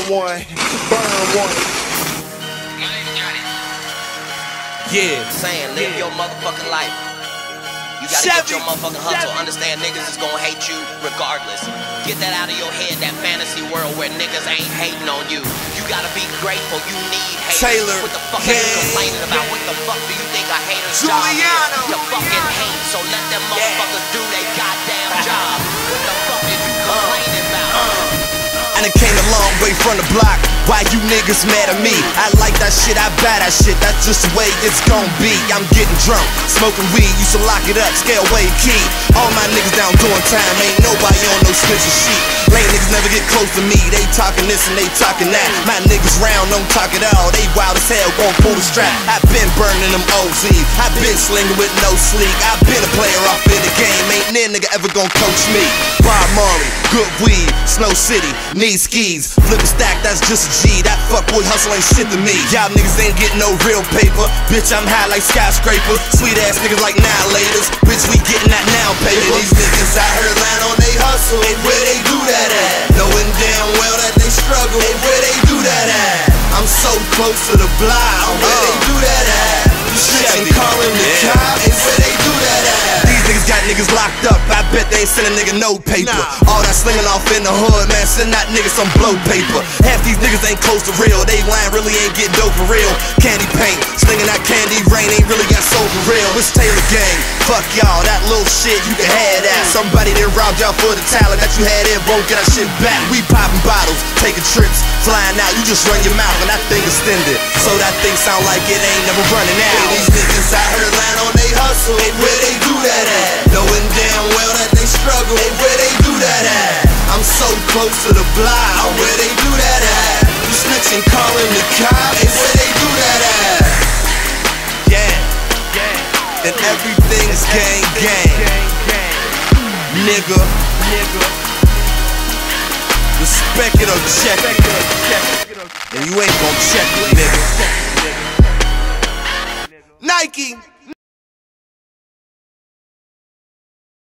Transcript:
one, burn one. Yeah. Saying, live your motherfucking life. You gotta get your motherfucking hustle. Understand niggas is gonna hate you regardless. Get that out of your head, that fantasy world where niggas ain't hating on you. You gotta be grateful. You need haters. Taylor, what the fuck are you complaining about? What the fuck do you think a hater's job is? To fucking hate. So let them motherfuckers do their goddamn job. What the fuck is you complaining about? And I came a long way from the block. Why you niggas mad at me? I like that shit, I buy that shit. That's just the way it's gon' be. I'm getting drunk, smoking weed. Used to lock it up, scare away key. All my niggas down doing time. Ain't nobody on no snitching sheet. Lame niggas never get close to me. They talking this and they talking that. My niggas round don't talk it all. They wild as hell, gon' pull the strap. I been burning them OZs. I been slinging with no sleek. I been a player off in the game. Ain't no nigga ever gon' coach me. Bob Marley, good weed, Snow City, need skis, flip a stack, that's just a G. That fuckboy hustle ain't shit to me. Y'all niggas ain't getting no real paper. Bitch, I'm high like skyscrapers. Sweet ass niggas like annihilators. Bitch, we getting that now paper. These niggas out here lying on they hustle. Hey, where they do that at? Knowing damn well that they struggle. Hey, where they do that at? I'm so close to the block. Where they do that at? You snitching, calling the cops. Hey, where they do that at? These niggas got niggas locked up. I bet they ain't send a nigga no paper. All that slinging off in the hood, man, send that niggas some blow paper. Half these niggas ain't close to real. They lying, really ain't get dope for real. Candy paint, slinging that candy rain, ain't really got soul for real. It's Taylor gang, fuck y'all, that little shit you can have that. Somebody that robbed y'all for the talent that you had in won't get that shit back. We popping bottles, taking trips, flying out. You just run your mouth and that thing extended, so that thing sound like it ain't never running out. Hey, these niggas out here lying on they hustle. Hey, where they do that at? Knowing damn well that they struggle. Hey, where they do that at? I'm so close to the block. Where they do that at? You snitching, calling the cops. Hey, where they do that at? Yeah. And everything's gang gang. Nigga. Respect it or check it. And you ain't gon' check it, nigga. Nike.